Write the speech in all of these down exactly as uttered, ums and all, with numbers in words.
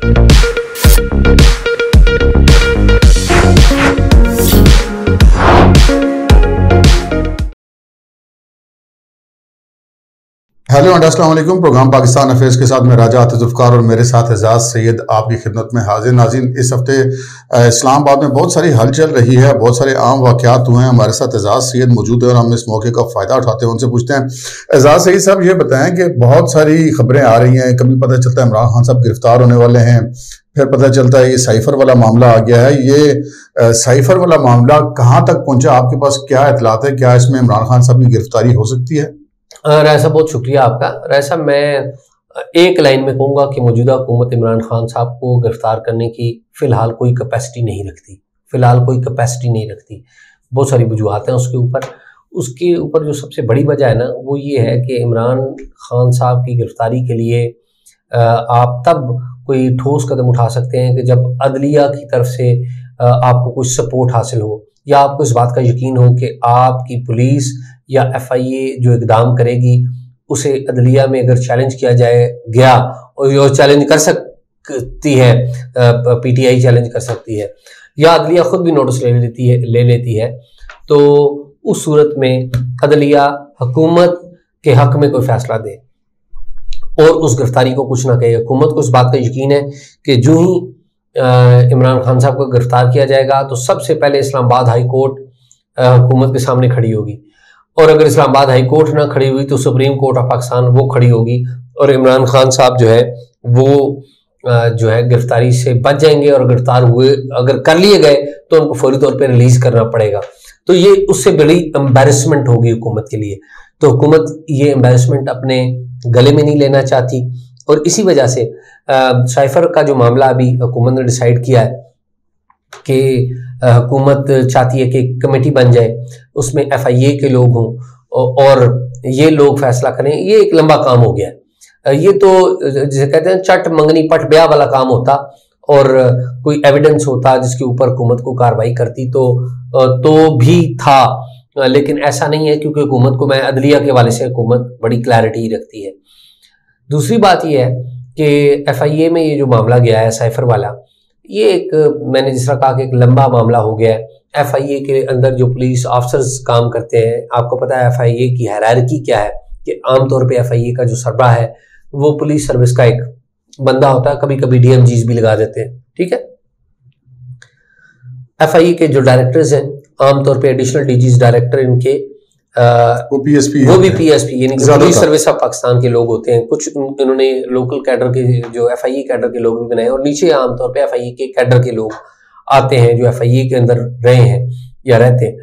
Hello and अस्सलाम वालेकुम। Programme Pakistan affairs के साथ मैं राजा आतिफ जुल्फकार और मेरे साथ एजाज सैयद आपकी खिदमत में हाजिर। नाज़रीन, इस हफ्ते इस्लामाबाद में बहुत सारी हलचल रही है, बहुत सारे आम वाक़यात हुए हैं। हमारे साथ एजाज सैयद मौजूद है और हम इस मौके का फ़ायदा उठाते हैं, उनसे पूछते हैं। एजाज सैयद साहब, ये बताएं कि बहुत सारी खबरें आ रही हैं, कभी पता चलता है इमरान खान साहब गिरफ्तार होने वाले हैं, फिर पता चलता है ये साइफर वाला मामला आ गया है। ये साइफर वाला मामला कहाँ तक पहुँचा, आपके पास क्या इतलात है? क्या इसमें इमरान खान साहब की गिरफ्तारी हो सकती है? रैसा, बहुत शुक्रिया आपका। रैसा, मैं एक लाइन में कहूँगा कि मौजूदा हुकूमत इमरान खान साहब को गिरफ्तार करने की फ़िलहाल कोई कैपेसिटी नहीं रखती फ़िलहाल कोई कैपेसिटी नहीं रखती बहुत सारी वजूहात हैं उसके ऊपर। उसके ऊपर जो सबसे बड़ी वजह है ना, वो ये है कि इमरान खान साहब की गिरफ्तारी के लिए आप तब कोई ठोस कदम उठा सकते हैं कि जब अदलिया की तरफ से आपको कुछ सपोर्ट हासिल हो, या आपको इस बात का यकीन हो कि आपकी पुलिस या एफ आई ए जो इकदाम करेगी उसे अदलिया में अगर चैलेंज किया जाए गया और जो चैलेंज कर सकती है, पी टी आई चैलेंज कर सकती है, या अदलिया खुद भी नोटिस ले लेती है ले लेती है तो उस सूरत में अदलिया हुकूमत के हक में कोई फैसला दे और उस गिरफ्तारी को कुछ ना कहे। हुकूमत को इस बात का यकीन है कि जो ही इमरान खान साहब को गिरफ्तार किया जाएगा तो सबसे पहले इस्लामाबाद हाई कोर्ट हुकूमत के सामने खड़ी होगी, और अगर इस्लामाबाद हाई कोर्ट ना खड़ी हुई तो सुप्रीम कोर्ट ऑफ पाकिस्तान वो खड़ी होगी, और इमरान खान साहब जो है वो जो है गिरफ्तारी से बच जाएंगे, और गिरफ्तार हुए अगर कर लिए गए तो उनको फौरी तौर पे रिलीज करना पड़ेगा। तो ये उससे बड़ी एम्बैरेसमेंट होगी हुकूमत के लिए। तो हुकूमत ये एम्बैरेसमेंट अपने गले में नहीं लेना चाहती, और इसी वजह से साइफर का जो मामला अभी हुकूमत ने डिसाइड किया है कि हुकूमत चाहती है कि कमेटी बन जाए, उसमें एफ आई ए के लोग हों और ये लोग फैसला करें। ये एक लंबा काम हो गया है। ये तो जिसे कहते हैं चट मंगनी पट ब्याह वाला काम होता, और कोई एविडेंस होता जिसके ऊपर हुकूमत को कार्रवाई करती तो तो भी था, लेकिन ऐसा नहीं है, क्योंकि हुकूमत को, मैं अदलिया के वाले से हुकूमत बड़ी क्लैरिटी रखती है। दूसरी बात यह है कि एफ आई ए में ये जो मामला गया है साइफर वाला, ये एक, मैंने जिस तरह कहा कि एक लंबा मामला हो गया है। एफ आई ए के अंदर जो पुलिस ऑफिसर्स काम करते हैं, आपको पता है एफ आई ए की हायरार्की क्या है, कि आमतौर पे एफ आई ए का जो सरबराह है वो पुलिस सर्विस का एक बंदा होता है, कभी कभी डी एम जीज भी लगा देते हैं, ठीक है। एफ आई ए के जो डायरेक्टर्स हैं आमतौर पे एडिशनल डी जीज डायरेक्टर, इनके आ, वो पी एस पी वो भी पी एस पी यानी कि पुलिस सर्विस ऑफ पाकिस्तान के लोग होते हैं। कुछ इन्होंने लोकल कैडर के, जो एफ आई ए कैडर के लोग भी बनाए, और नीचे आमतौर पे एफ आई ए के कैडर के लोग आते हैं जो एफ आई ए के अंदर रहे हैं या रहते हैं।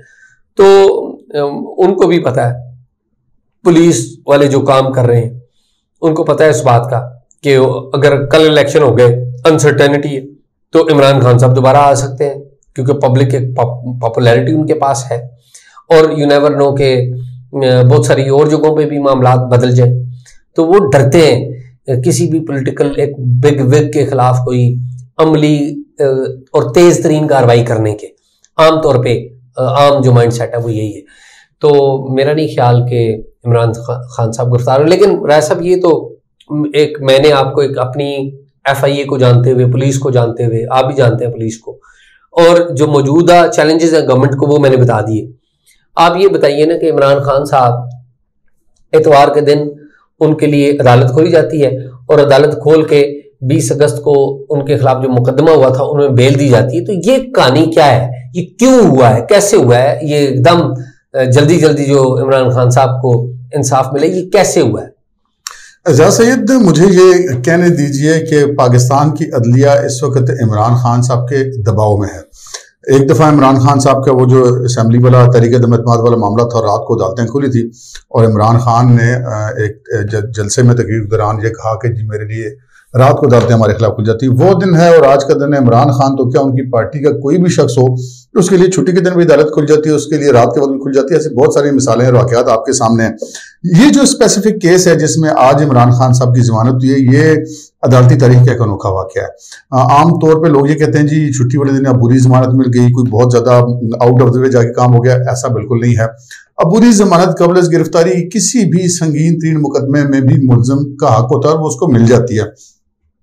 तो उनको भी पता है, पुलिस वाले जो काम कर रहे हैं उनको पता है इस बात का कि अगर कल इलेक्शन हो गए, अनसर्टेनिटी है, तो इमरान खान साहब दोबारा आ सकते हैं, क्योंकि पब्लिक की पॉपुलैरिटी उनके पास है, और यू नेवर नो के बहुत सारी और जगहों पे भी मामला बदल जाए। तो वो डरते हैं किसी भी पॉलिटिकल एक बिग विग के खिलाफ कोई अमली और तेज तरीन कार्रवाई करने के। आमतौर पे आम जो माइंड सेट है वो यही है। तो मेरा नहीं ख्याल कि इमरान खान साहब गिरफ्तार हो, लेकिन राय साहब ये तो एक, मैंने आपको एक अपनी एफ आई ए को जानते हुए, पुलिस को जानते हुए, आप भी जानते हैं पुलिस को, और जो मौजूदा चैलेंजेस हैं गवर्नमेंट को वो मैंने बता दिए। आप ये बताइए ना कि इमरान खान साहब इतवार के दिन उनके लिए अदालत खोली जाती है, और अदालत खोल के बीस अगस्त को उनके खिलाफ जो मुकदमा हुआ था उनमें बेल दी जाती है। तो ये कहानी क्या है, ये क्यों हुआ है, कैसे हुआ है, ये एकदम जल्दी जल्दी जो इमरान खान साहब को इंसाफ मिले, ये कैसे हुआ है? एजाज सैयद, मुझे ये कहने दीजिए कि पाकिस्तान की अदलिया इस वक्त इमरान खान साहब के दबाव में है। एक दफ़ा इमरान खान साहब का वो जो असम्बली वाला तहरीक-ए-दम-एतमाद वाला मामला था, रात को अदालतें खुली थी, और इमरान खान ने एक जलसे में तकरीर के दौरान ये कहा कि जी मेरे लिए रात को अदालतें हमारे खिलाफ खुल जाती। वो दिन है और आज का दिन है। इमरान खान तो क्या, उनकी पार्टी का कोई भी शख्स हो उसके लिए छुट्टी के दिन भी अदालत खुल जाती है, उसके लिए रात के वक्त भी खुल जाती है। ऐसी बहुत सारी मिसालें और वाक़यात आपके सामने हैं। ये जो स्पेसिफिक केस है जिसमें आज इमरान खान साहब की जमानत हुई है, ये अदालती तारीख का एक अनोखा वाक़या है। आम तौर पे लोग ये कहते हैं जी छुट्टी वाले दिन अबूरी जमानत मिल गई, कोई बहुत ज्यादा आउट ऑफ द वे जाके काम हो गया। ऐसा बिल्कुल नहीं है। अबूरी जमानत कबल गिरफ्तारी किसी भी संगीन तीन मुकदमे में भी मुलजम का हक होता है और वो उसको मिल जाती है।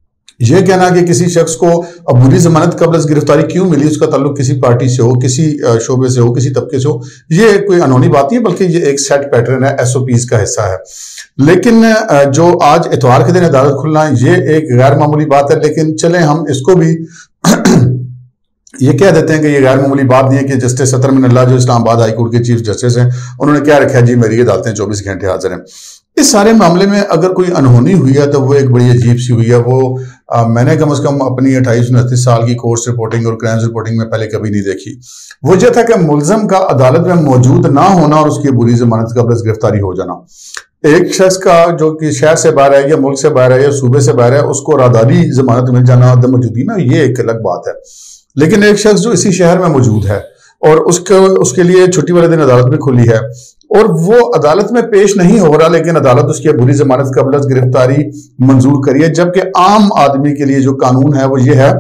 ये कहना कि किसी शख्स को बुरी जमानत कबल गिरफ्तारी क्यों मिली, उसका ताल्लुक किसी पार्टी से हो, किसी शोबे से हो, किसी तबके से हो, ये कोई अनहोनी बात नहीं है, बल्कि ये एक सेट पैटर्न है, एसओपीज का हिस्सा है। लेकिन जो आज इतवार के दिन अदालत खुलना, ये एक गैर मामूली बात है। लेकिन चलें हम इसको भी ये कह देते हैं कि ये गैर मामूली बात नहीं है कि जस्टिस सतर मिनल्लाह जो इस्लामाबाद हाईकोर्ट के चीफ जस्टिस हैं, उन्होंने क्या रखा है, जी मेरी अदालतें चौबीस घंटे हाजिर हैं। इस सारे मामले में अगर कोई अनहोनी हुई है तो वो एक बड़ी अजीब सी हुई है। वो आ, मैंने कम से कम अपनी अट्ठाईस उनतीस साल की कोर्स रिपोर्टिंग और क्राइम्स रिपोर्टिंग में पहले कभी नहीं देखी। वो यह था कि मुलजम का अदालत में मौजूद ना होना और उसकी बुरी जमानत कबल गिरफ्तारी हो जाना। एक शख्स का जो कि शहर से बाहर है या मुल्क से बाहर है या सूबे से बाहर है, उसको रादारी जमानत मिल जाना अदम मौजूदगी में, ये एक अलग बात है। लेकिन एक शख्स जो इसी शहर में मौजूद है और उसके उसके लिए छुट्टी वाले दिन अदालत भी खुली है और वो अदालत में पेश नहीं हो रहा, लेकिन अदालत उसकी बुरी जमानत कबल गिरफ्तारी मंजूर करी है, जबकि आम आदमी के लिए जो कानून है वो ये है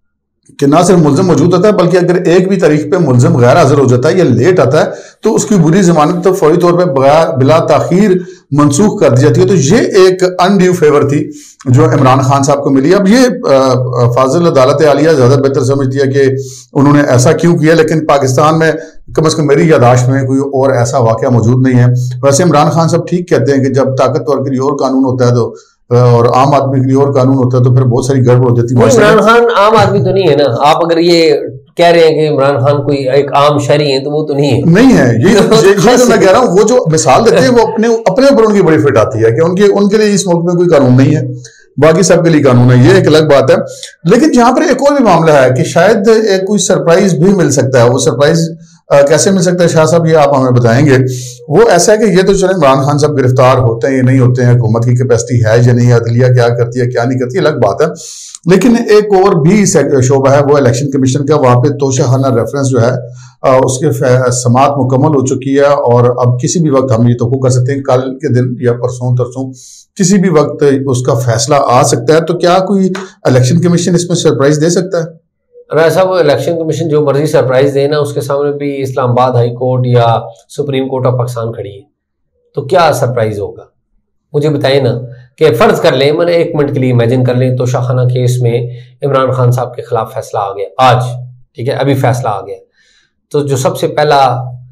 कि ना सिर्फ मुलजम मौजूद होता है, बल्कि अगर एक भी तारीख पे मुलजम गैर हाजिर हो जाता है या लेट आता है तो उसकी बुरी जमानत तो फौरी तौर पर बिला ताखीर मनसूख कर दी जाती है। तो ये एक अनड्यू फेवर थी जो इमरान खान साहब को मिली। अब ये फाजिल अदालत आलिया ज्यादा बेहतर समझती है कि उन्होंने ऐसा क्यों किया, लेकिन पाकिस्तान में कम अज कम मेरी यादाश्त में कोई और ऐसा वाकया मौजूद नहीं है। वैसे इमरान खान साहब ठीक कहते हैं कि जब ताकतवर के लिए और कानून होता है तो और आम आदमी के लिए और कानून होता है तो फिर बहुत सारी गड़बड़ हो जाती है। इमरान खान आम आदमी तो नहीं है ना, आप अगर ये कह रहे हैं कि इमरान खान कोई एक आम शहरी है तो वो तो नहीं है। नहीं है, ये ये, ये तो मैं कह रहा हूँ, वो जो मिसाल देते हैं वो अपने अपने ऊपर उनकी बड़ी फिट आती है कि उनके उनके लिए इस मुल्क में कोई कानून नहीं है, बाकी सबके लिए कानून है, ये एक अलग बात है। लेकिन यहाँ पर एक और भी मामला है कि शायद एक कोई सरप्राइज भी मिल सकता है। वो सरप्राइज कैसे मिल सकता है शाह साहब, ये आप हमें बताएंगे। वो ऐसा है कि ये तो चले इमरान खान साहब गिरफ्तार होते हैं या नहीं होते हैं, हुकूमत की कैपेसिटी है या नहीं, अदलिया क्या करती है क्या नहीं करती, अलग बात है। लेकिन एक और भी शोबा है वो इलेक्शन कमीशन का। वहां पे तोशाखाना रेफरेंस जो है उसके समात मुकम्मल हो चुकी है और अब किसी भी वक्त हम ये तो कर सकते हैं कल के दिन या परसों तरसों किसी भी वक्त उसका फैसला आ सकता है। तो क्या कोई इलेक्शन कमीशन इसमें सरप्राइज दे सकता है? ऐसा वो इलेक्शन कमीशन जो मर्जी सरप्राइज देना, उसके सामने भी इस्लामाबाद हाई कोर्ट या सुप्रीम कोर्ट ऑफ पाकिस्तान खड़ी है, तो क्या सरप्राइज होगा मुझे बताइए ना। कि फर्ज कर लें, मैंने एक मिनट के लिए इमेजिन कर लें तो शाखाना केस में इमरान खान साहब के खिलाफ फैसला आ गया आज, ठीक है, अभी फैसला आ गया, तो जो सबसे पहला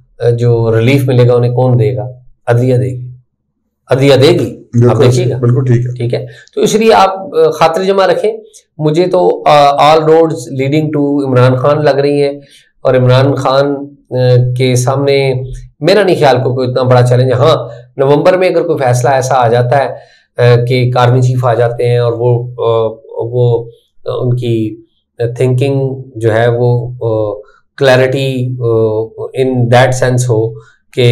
जो रिलीफ मिलेगा उन्हें कौन देगा? अदलिया देगी, अदलिया देगी, आप देखिएगा, बिल्कुल ठीक है, ठीक है। तो इसलिए आप खातिर जमा रखें। मुझे तो all roads leading to Imran Khan लग रही हैं और इमरान खान के सामने मेरा नहीं ख्याल को कोई इतना बड़ा चैलेंज। हाँ, नवंबर में अगर कोई फैसला ऐसा आ जाता है कि आर्मी चीफ आ जाते हैं और वो वो उनकी थिंकिंग जो है वो क्लैरिटी इन दैट सेंस हो कि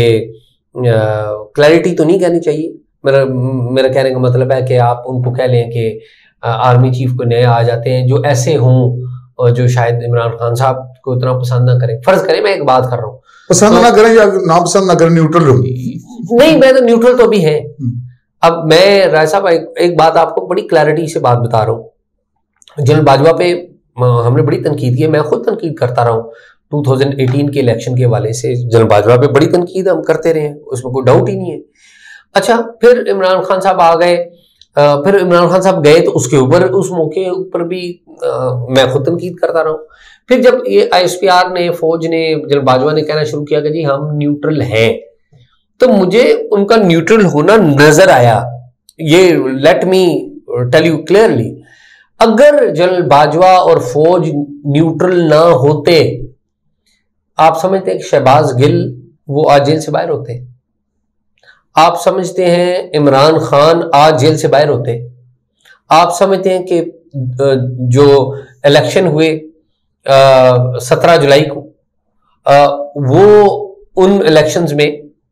क्लैरिटी तो नहीं कहनी चाहिए, मेरा मेरा कहने का मतलब है कि आप उनको कह लें कि आर्मी चीफ को नए आ जाते हैं जो ऐसे हों और जो शायद इमरान खान साहब को इतना पसंद ना करें। फर्ज करें, मैं एक बात कर रहा हूँ, पसंद तो, ना करें या ना पसंद ना करें, न्यूट्रल रहूं। नहीं, मैं तो न्यूट्रल तो भी है। अब मैं राय साहब एक, एक बात आपको बड़ी क्लैरिटी से बात बता रहा हूँ। जनरल बाजवा पे हमने बड़ी तनकीद की है, मैं खुद तनकीद करता रहा हूँ दो हज़ार अठारह के इलेक्शन के हवाले से। जनरल बाजवा पे बड़ी तनकीद हम करते रहे, उसमें कोई डाउट ही नहीं है। अच्छा, फिर इमरान खान साहब आ गए, फिर इमरान खान साहब गए तो उसके ऊपर उस मौके ऊपर भी आ, मैं खुद तनकीद करता रहा हूँ। फिर जब ये आई एस पी आर ने, फौज ने, जनरल बाजवा ने कहना शुरू किया कि जी हम न्यूट्रल हैं, तो मुझे उनका न्यूट्रल होना नजर आया। ये let me tell you clearly, अगर जनरल बाजवा और फौज न्यूट्रल ना होते, आप समझते हैं कि शहबाज गिल वो आज जेल से बाहर होते? आप समझते हैं इमरान खान आज जेल से बाहर होते? आप समझते हैं कि जो इलेक्शन हुए सत्रह जुलाई को आ, वो उन इलेक्शंस में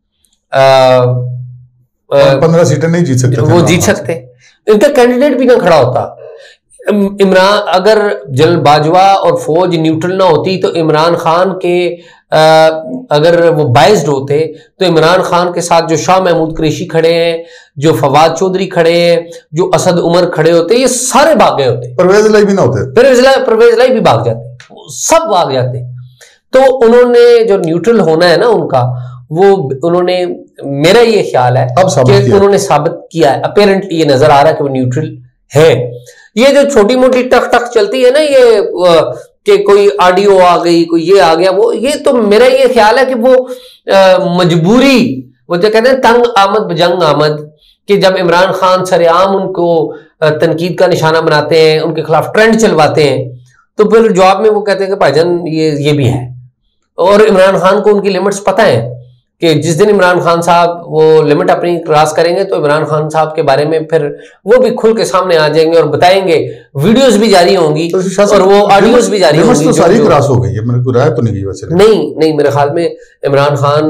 पंद्रह सीटें नहीं जीत सकते, वो जीत सकते, इनका कैंडिडेट भी ना खड़ा होता। इमरान, अगर जनरल बाजवा और फौज न्यूट्रल ना होती तो इमरान खान के आ, अगर वो बाइज्ड होते तो इमरान खान के साथ जो शाह महमूद कुरैशी खड़े हैं, जो फवाद चौधरी खड़े हैं, जो असद उमर खड़े होते, ये सारे भाग गए होते। परवेज लाई भी ना होते, परवेज लाई परवेज लाई भी भाग जाते, सब भाग जाते। तो उन्होंने जो न्यूट्रल होना है ना उनका, वो उन्होंने, मेरा ये ख्याल है कि उन्होंने साबित किया है, अपेरेंटली ये नजर आ रहा है कि वो न्यूट्रल है। ये जो छोटी मोटी टक टक चलती है ना, ये कि कोई ऑडियो आ गई, कोई ये आ गया, वो ये तो मेरा ये ख्याल है कि वो आ, मजबूरी, वो जो कहते हैं तंग आमद बजंग आमद, कि जब इमरान खान सरेआम उनको तनकीद का निशाना बनाते हैं, उनके खिलाफ ट्रेंड चलवाते हैं, तो फिर जवाब में वो कहते हैं कि भाईजान ये ये भी है। और इमरान खान को उनकी लिमिट्स पता है कि जिस दिन इमरान खान साहब वो लिमिट अपनी क्रॉस करेंगे तो इमरान खान साहब के बारे में फिर वो भी खुल के सामने आ जाएंगे और बताएंगे, वीडियोस भी जारी होंगी तो और वो ऑडियोज भी जारी होंगी। तो सारी क्रॉस हो गई है, मेरे को राय तो नहीं की वैसे। नहीं नहीं, मेरे ख्याल में इमरान खान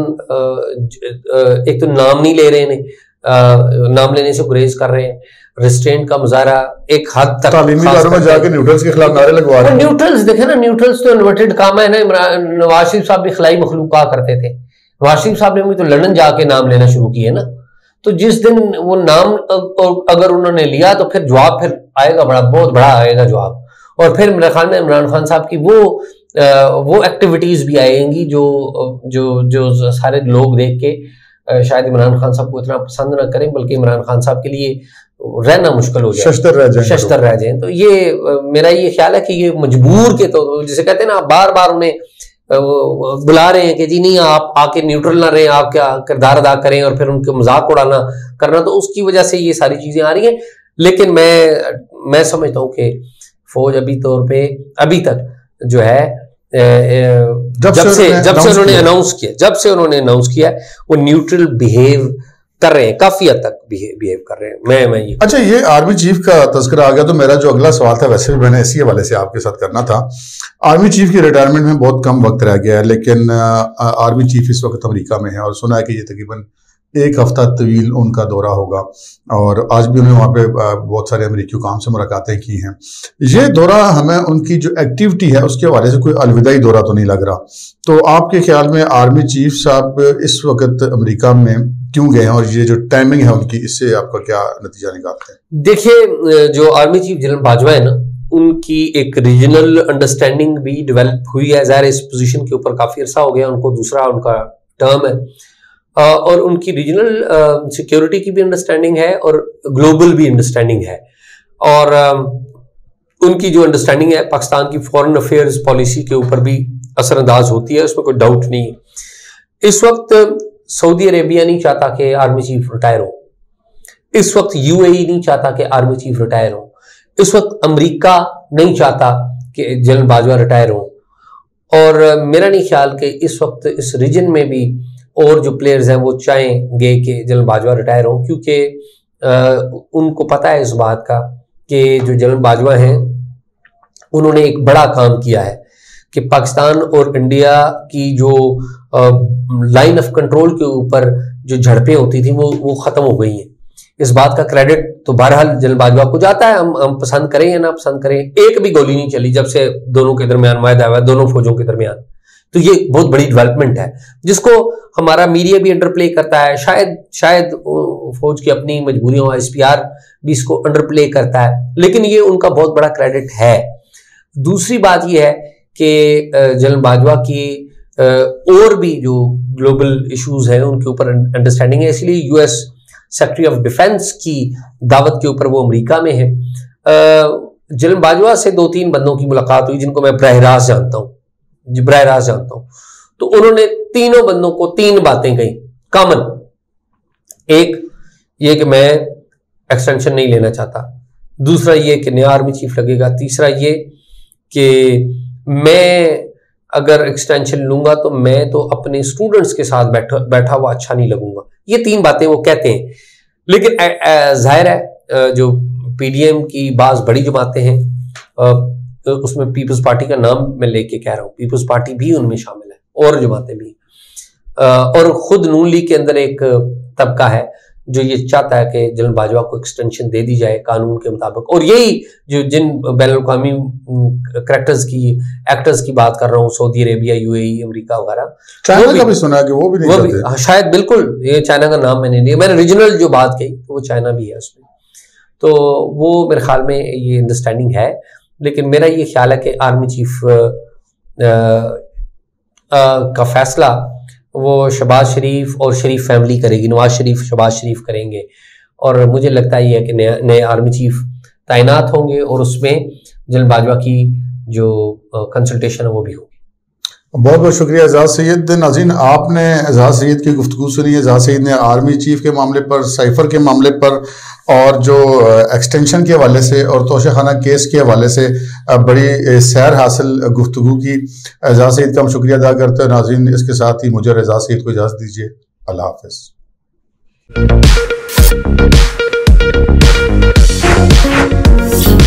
एक तो नाम नहीं ले रहे, नहीं नाम लेने से गुरेज कर रहे हैं, रेस्ट्रेंट का मुजाहरा एक हद तक तालीमी इदारों में जाके न्यूट्रल्स के खिलाफ नारे लगवा रहे हैं। न्यूट्रल्स देखे ना, न्यूट्रल्स तो इन्वर्टेड काम है ना। इमरान नवाज शरीफ साहब भी खिलाई मखलूक कहा करते थे, नवाज शरीफ साहब ने भी तो लंदन जाके नाम लेना शुरू किए ना। तो जिस दिन वो नाम अगर उन्होंने लिया तो फिर जवाब फिर आएगा, बड़ा बहुत बड़ा आएगा जवाब। और फिर मेरे ख्याल में इमरान खान साहब की वो वो एक्टिविटीज भी आएंगी जो जो जो सारे लोग देख के शायद इमरान खान साहब को इतना पसंद ना करें, बल्कि इमरान खान साहब के लिए रहना मुश्किल हो जाए, शस्तर रह जाए शस्तर रह जाए। तो ये मेरा ये ख्याल है कि ये मजबूर के, तो जिसे कहते हैं ना, बार बार उन्हें बुला रहे हैं कि जी नहीं आप आके न्यूट्रल ना रहे, आप क्या किरदार अदा करें और फिर उनके मजाक उड़ाना करना, तो उसकी वजह से ये सारी चीजें आ रही हैं। लेकिन मैं मैं समझता हूँ कि फौज अभी तौर पे अभी तक जो है जब, जब से जब से उन्होंने अनाउंस किया जब से उन्होंने अनाउंस किया वो न्यूट्रल बिहेव कर रहे हैं, काफी हद तक बिहेव कर रहे हैं। मैं मैं ये अच्छा, ये आर्मी चीफ का तस्करा आ गया तो मेरा जो अगला सवाल था वैसे भी मैंने इसी हवाले से आपके साथ करना था। आर्मी चीफ की रिटायरमेंट में बहुत कम वक्त रह गया है, लेकिन आर्मी चीफ इस वक्त अमेरिका में है और सुना है कि ये तकरीबन एक हफ्ता तवील उनका दौरा होगा और आज भी उन्होंने वहाँ पे बहुत सारे अमेरिकी हुकाम से मुलाकातें की हैं। ये दौरा हमें उनकी जो एक्टिविटी है उसके हवाले से कोई अलविदाई दौरा तो नहीं लग रहा। तो आपके ख्याल में आर्मी चीफ साहब इस वक्त अमेरिका में क्यों गए हैं और ये जो टाइमिंग है उनकी, इससे आपका क्या नतीजा निकालते हैं? देखिए, जो आर्मी चीफ जनरल बाजवा है ना, उनकी एक रीजनल अंडरस्टैंडिंग भी डेवलप हुई है। ज़ाहिर इस पोजीशन के ऊपर काफी अरसा हो गया उनको, दूसरा उनका टर्म है और उनकी रीजनल सिक्योरिटी की भी अंडरस्टैंडिंग है और ग्लोबल भी अंडरस्टैंडिंग है। और उनकी जो अंडरस्टैंडिंग है पाकिस्तान की फॉरेन अफेयर्स पॉलिसी के ऊपर भी असरअंदाज होती है, उसमें कोई डाउट नहीं है। इस वक्त सऊदी अरेबिया नहीं चाहता कि आर्मी चीफ रिटायर हो, इस वक्त यूएई नहीं चाहता कि आर्मी चीफ रिटायर हो, इस वक्त अमेरिका नहीं चाहता कि जनरल बाजवा रिटायर हो। और मेरा नहीं ख्याल कि इस वक्त इस रीजन में भी और जो प्लेयर्स हैं वो चाहेंगे कि जनरल बाजवा रिटायर हो, क्योंकि उनको पता है इस बात का कि जो जनरल बाजवा हैं उन्होंने एक बड़ा काम किया है कि पाकिस्तान और इंडिया की जो लाइन ऑफ कंट्रोल के ऊपर जो झड़पें होती थी वो वो खत्म हो गई हैं। इस बात का क्रेडिट तो बहरहाल जनरल बाजवा को जाता है, हम हम पसंद करें या ना पसंद करें। एक भी गोली नहीं चली जब से दोनों के दरमियान माहिदा हुआ, दोनों फौजों के दरमियान। तो ये बहुत बड़ी डेवलपमेंट है जिसको हमारा मीडिया भी अंडर प्ले करता है, शायद शायद फौज की अपनी मजबूरियों, एसपीआर भी इसको अंडर प्ले करता है, लेकिन ये उनका बहुत बड़ा क्रेडिट है। दूसरी बात ये है कि जनरल बाजवा की और भी जो ग्लोबल इश्यूज हैं उनके ऊपर अंडरस्टैंडिंग है, इसलिए यूएस सेक्रेटरी ऑफ डिफेंस की दावत के ऊपर वो अमेरिका में है। जनरल बाजवा से दो तीन बंदों की मुलाकात हुई जिनको मैं बराह रास्त जानता हूँ बराह रास्त जानता हूँ तो उन्होंने तीनों बंदों को तीन बातें कही कॉमन। एक ये कि मैं एक्सटेंशन नहीं लेना चाहता, दूसरा ये कि नया आर्मी चीफ लगेगा, तीसरा ये कि मैं अगर एक्सटेंशन लूंगा तो मैं तो अपने स्टूडेंट्स के साथ बैठा बैठा हुआ अच्छा नहीं लगूंगा। ये तीन बातें वो कहते हैं। लेकिन जाहिर है जो पीडीएम की बाज बड़ी जमातें हैं, उसमें पीपल्स पार्टी का नाम मैं लेके कह रहा हूँ, पीपल्स पार्टी भी उनमें शामिल है और जमातें भी, और खुद नून लीग के अंदर एक तबका है जो ये चाहता है कि जनरल बाजवा को एक्सटेंशन दे दी जाए कानून के मुताबिक। और यही जो जिन बैनुल-अक़वामी करैक्टर्स की एक्टर्स की बात कर रहा हूँ, सऊदी अरेबिया, यूएई, अमेरिका वगैरह, चाइना का भी सुना है कि वो भी नहीं वो भी, हाँ, शायद बिल्कुल, ये चाइना का नाम मैंने लिया, मैंने रीजनल जो बात कही वो चाइना भी है उसमें। तो वो मेरे ख्याल में ये अंडरस्टैंडिंग है। लेकिन मेरा ये ख्याल है कि आर्मी चीफ आ, आ, का फैसला वो शहबाज शरीफ और शरीफ फैमिली करेगी, नवाज शरीफ शहबाज शरीफ करेंगे। और मुझे लगता ही है कि नए नए आर्मी चीफ तैनात होंगे और उसमें जनरल बाजवा की जो कंसल्टेशन है वो भी होगी। बहुत बहुत शुक्रिया एजाज सैयद। नाज़रीन, आपने एजाज सैयद की गुफ्तगू सुनी। एजाज सैयद ने आर्मी चीफ के मामले पर, साइफर के मामले पर और जो एक्सटेंशन के हवाले से और तोशाखाना केस के हवाले से बड़ी सैर हासिल गुफ्तगू की। एजाज सैयद का हम शुक्रिया अदा करते हैं। नाज़रीन, इसके साथ ही मुझे और एजाज सैयद को इजाज़त दीजिए। अल्लाह हाफ़िज़।